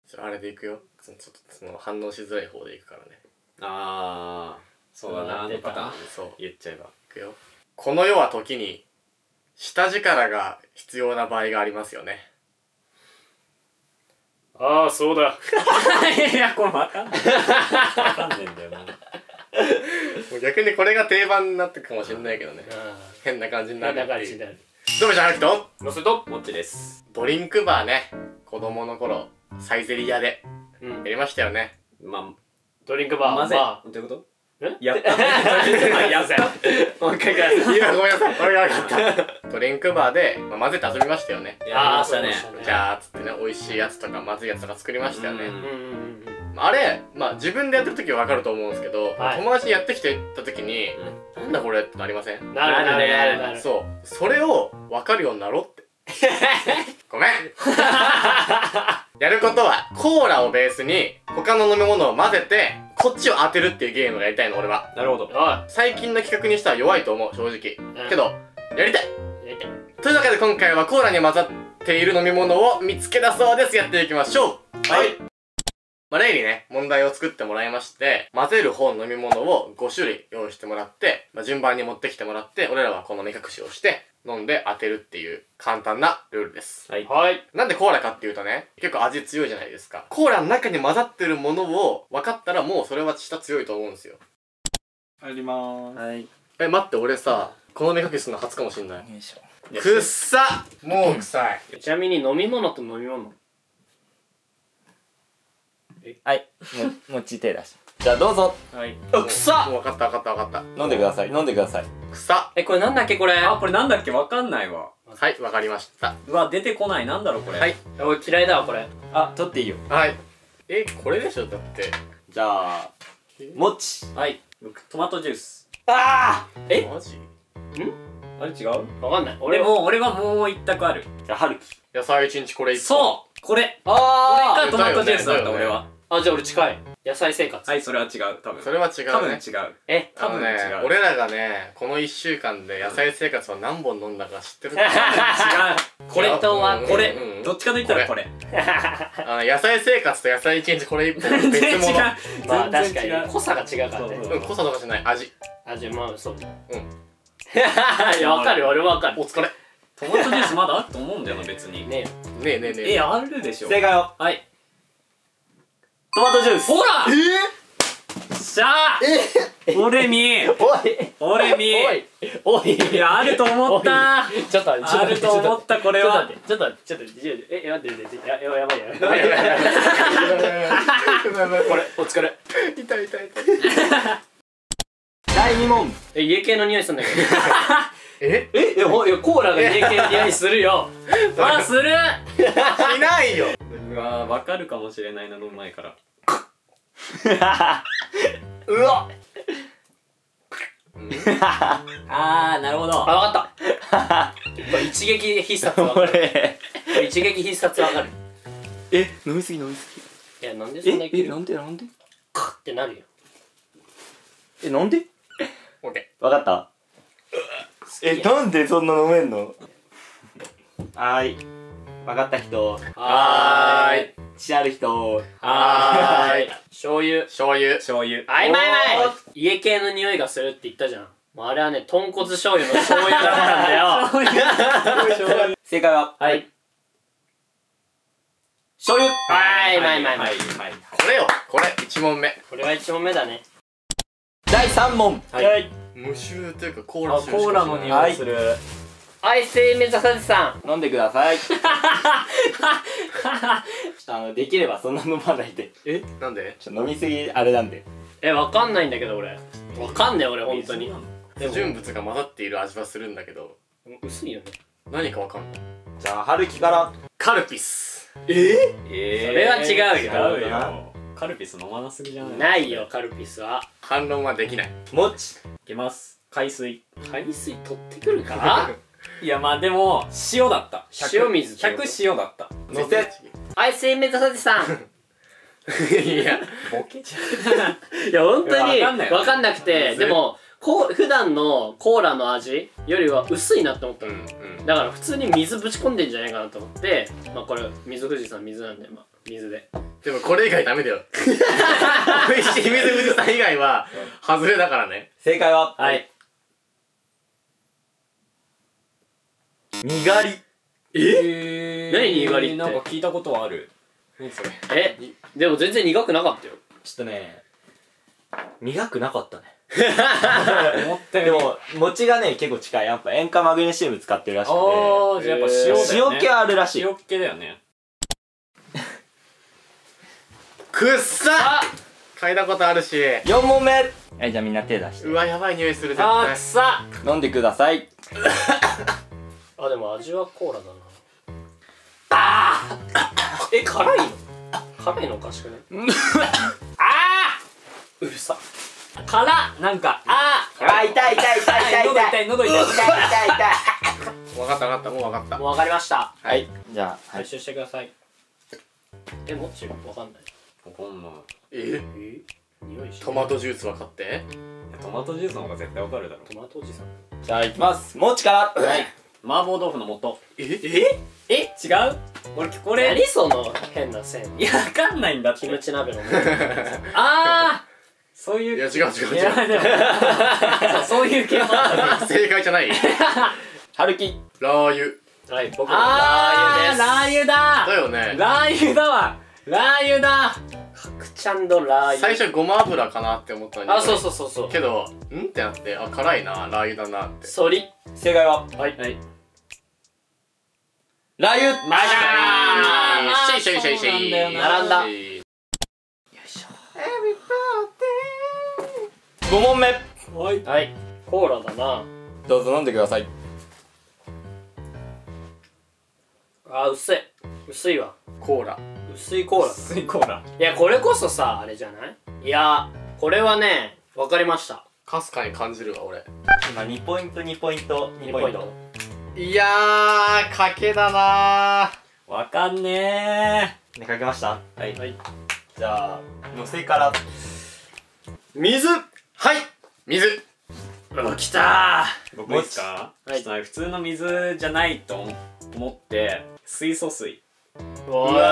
あれでいくよ。ちょっとその反応しづらい方でいくからね。 ああ、そうだな、あのパターン。 そう言っちゃえば。 いくよ。この世は時に下力が必要な場合がありますよね。 ああ、そうだ。 いや、これわかんない。わかんねえんだよな。 もう逆にこれが定番になってくかもしれないけどね。変な感じになこんるっていう。 な感じになる。 どうもじゃなくと乗せともっちです。 ドリンクバーね。子供の頃サイゼリヤでうんやりましたよね。 まドリンクバー。 あ、まぜ。 まどういうことえやったやったもう一回ください。 いやごめんなさい。俺が分かった。ドリンクバーで、混ぜて遊びましたよね。 あ、 やりましたね。 じゃあつってね、美味しいやつとかまずいやつとか作りましたよね。 うんうんうんうん。 あれ、自分でやってる時は分かると思うんですけど、 はい友達にやってきてた時に、なんだこれってなりません？ なるなるなるなる。 そう。それを分かるようになろうって。ごめんやることは、コーラをベースに他の飲み物を混ぜて、こっちを当てるっていうゲームをやりたいの、俺は。 なるほど。 おい。 最近の企画にしては弱いと思う、正直。 うんけど、やりたいやりたい。 というわけで今回はコーラに混ざっている飲み物を見つけ出そうです。やっていきましょう。はい。例にね、問題を作ってもらいまして、混ぜる方の飲み物を5種類用意してもらって、順番に持ってきてもらって、俺らはこの目隠しをして、飲んで当てるっていう簡単なルールです。 はい。 はい。 なんでコーラかっていうとね、結構味強いじゃないですか。コーラの中に混ざってるものを分かったらもうそれは舌強いと思うんですよ。 入りまーす。はい。 待って、俺さ、この目隠しするの初かもしんない。 よいしょ。 くっさもう臭い。 ちなみに飲み物と飲み物。 はい、もち手出し。じゃあどうぞ。 はい。 うくさもう分かった分かった分かっ飲んでください。飲んでください。 た。臭これなんだっけこれ。 あ、これなんだっけわかんないわ。 はい、分かりました。 うわ、出てこない。なんだろう、これ。 はい。 俺嫌いだわこれ。 あ、取っていいよ。 はい。これでしょだって。 じゃあ、もち。 はい。僕、トマトジュース。 あマジ？ あれ違う？ わかんない。 俺はもう一択ある。 あ。じゃあ、はるき。 野菜一日これ一本。 そうこれあこれがトマトジュースだった、 だよね俺は。 あ、じゃあ俺近い。野菜生活。 はい、それは違う。多分。 それは違うね。 多分違う。多分違う。 俺らがね、この1週間で野菜生活を何本飲んだか知ってるか違う。これとは、これうん。 どっちかと言ったらこれ。 野菜生活と野菜一日これ一本別全然違う。 物。 まあ確か全然違うに濃さが違うからね。 そう濃さとかじゃない、味。 あ、じゃあまあそう。 うん。 いやわかる俺わかる。 お疲れ。 トマトジュースまだあると思うんだよな、別に。 ねねえねえねえ。 あるでしょ。 正解は、 はい。 トマトジュース。 ほらしゃー俺み俺みおい。 いや、あると思ったちょっと待って。 あると思った、これは。 ちょっと待って。待って。やばい。 これ、 お疲れ。 痛い。 第2問。 家系の匂いするんだけど。 えコーラが家系の匂いするよ。あ、する。 しないよ。 うわー、わかるかもしれないな、飲む前から。 うわあー、なるほど。 あ、わかった。これ一撃必殺わかる。 俺。 これ一撃必殺わかる。 飲みすぎ。 いや、なんでそんな勢いなんでってなるよ。 なんでオッケわかったなんでそんな飲めんのはーい。わかった人。 はーい。 血ある人。 はーい。醤油。 ー。醤油。 醤油。 あいまい家系の匂いがするって言ったじゃん。もうあれはね、豚骨醤油の醤油だったんだよ。 正解は、 はい。 醤油。 はい、まい。 これよ。これ、1問目。 これが1問目だね。 第3問。 はい。 無臭というかコーラ臭しかしない。 コーラの匂いする。 愛生目指さずさん。 飲んでください。できればそんな飲まないで。 なんで？ 飲みすぎあれなんで。 わかんないんだけど俺。わかんねえ俺、ほんとに。 不純物が混ざっている味はするんだけど、 薄いよね。 何かわかんない。 じゃあ、はるきから。 カルピス。 それは違うよ。 違うよ。カルピス飲まなすぎじゃない？ ないよ、カルピスは。 反論はできない。 もち。 いきます。海水。 海水取ってくるかいや、まあでも、塩だった。 塩水ってこと 100塩だった。 のせ。 愛生目指さずさん。 いや、 ボケじゃん。 いや、本当にいやわかんないよわかんなくて、でも、普段のコーラの味よりは薄いなって思ったの。だから普通に水ぶち込んでんじゃないかなと思って、まあこれ、水富士山水なんで、まあ、 水で。 でもこれ以外ダメだよ。美味しい水富士山以外は外れだからね。 正解ははい。 にがり。 何にがりってなんか聞いたことはある。何それ。 でも全然苦くなかったよ。 ちょっとね苦くなかったね。 思ったより。 でも餅がね結構近い。やっぱ塩化マグネシウム使ってるらしくて、 ああ、じゃあやっぱ塩だよね。 塩気あるらしい。 塩気だよね。 くっさ嗅いだことあるし。 4問目。はい、じゃあみんな手出してうわ、やばい匂いする絶あー、 対。 くさ飲んでください。 あ、でも味はコーラだな。辛いの？辛いのおかしくね？うるさ。 辛っなんか、 痛い痛い痛い痛い喉痛い、喉痛い。 痛い痛いわかったわかった、もうわかった。 もう分かりました。 はいじゃあ回収してください。もっちわかんない。 わかんない。 匂いしトマトジュース分かって。 トマトジュースの方が絶対わかるだろ。 トマトおじさん。 じゃあいきます。もちからはい。 麻婆豆腐の素。 違う？ 俺これ何その変な線。 いやわかんないんだってキムチ鍋の。 そういういや違う違う違う。 いやでもそういう系もあった。 正解じゃない。 春樹。 ラー油。 はい、僕のラー油です。 ラー油だだよね。 ラー油だわラー油だ角ちゃんのラー油。 最初ごま油かなって思ったのに。 あ、そうそうそうそう。 けど、んってなって、あ、辛いな、ラー油だなって。 そり。 正解ははい。 ラー油。 マジかー。 シェイシェイシェイシェイ。 そうなんだよな並んだ。 5問目。 はい。コーラだな。 どうぞ飲んでください。 あ、薄い。薄いわ。 コーラ。 薄いコーラだ。 スイコーラいや、これこそさ、あれじゃない？いや、これはね、わかりました。 かすかに感じるわ、俺。 今2ポイント2ポイント2ポイント。 いやー、賭けだなー。 わかんねね、かけました。 ーはいじゃあのせから水。はい。水。 来た僕いいっすかちょっとね普通の水じゃないと思って水素水ー。う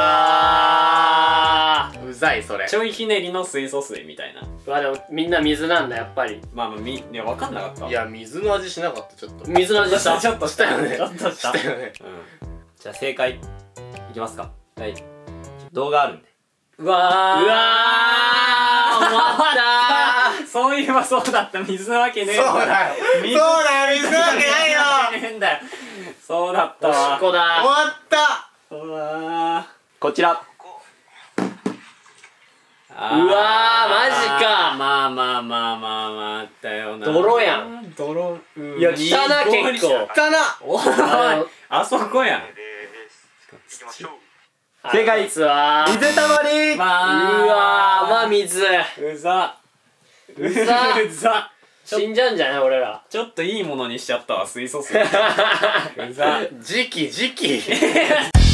わー。 うざい、それ。 ちょいひねりの水素水みたいなうわ、でもみんな水なんだ、やっぱり。 まあいやわかんなかったいや、水の味しなかった、ちょっと。 水の味した。 ちょっとしたよねちょっとしたしたよね。 じゃあ正解いきますか。はい。動画あるんで。 うわーうわー、終わったそういえばそうだった水なわけねえんだそうだよ。 水そうだよ、水なわけないよ。 ねえんだよそうだったおしっわこだ。 終わった。 うわこちら。 ーうわー、マジか。 まああったよな泥やん。 泥いや、来たな、結構。 来たな。 おいあそこやん正解実は水たまり。 うわー、雨水。 うざうざうざ死んじゃうんじゃない俺ら。 ちょっといいものにしちゃったわ水素水うざ時期。